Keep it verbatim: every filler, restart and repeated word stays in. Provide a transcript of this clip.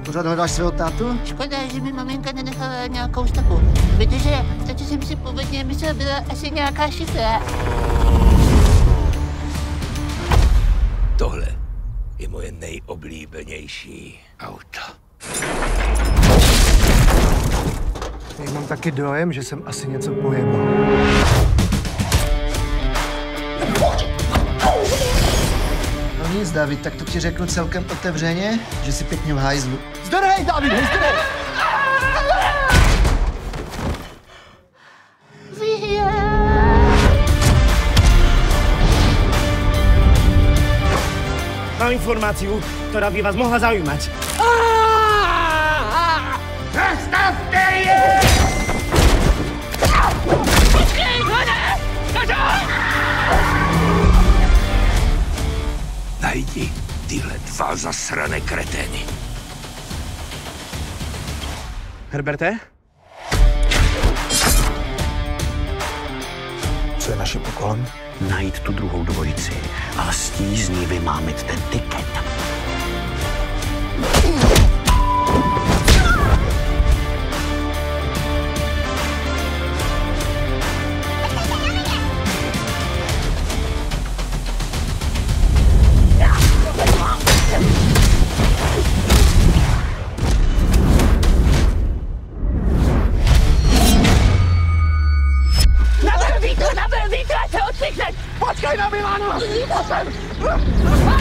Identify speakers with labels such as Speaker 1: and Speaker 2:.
Speaker 1: Pořád hledáš svého tátu?
Speaker 2: Škoda, že mi maminka nenechala nějakou stopu, protože to, co jsem si původně myslel, byla asi nějaká šifra.
Speaker 3: Tohle je moje nejoblíbenější auto.
Speaker 1: Já mám taky dojem, že jsem asi něco pojebal. No nic, David, tak to ti řeknu celkem otevřeně, že jsi pěkně v hajzlu. Zdrhej, David, zdrhej!
Speaker 4: Mám informáciu, ktorá by vás mohla zaujímať.
Speaker 3: Zastavte je!
Speaker 2: Počkej, hledaj!
Speaker 3: Najdi tyhle dva zasrané kretény.
Speaker 4: Herberte?
Speaker 1: Co je naším úkolem?
Speaker 5: Najít tu druhou dvojici a z tí z ní vymámit ten tiket.
Speaker 2: Nabil vítr, nabil vítr, ať se odpíchne!
Speaker 4: Počkej na Milánu!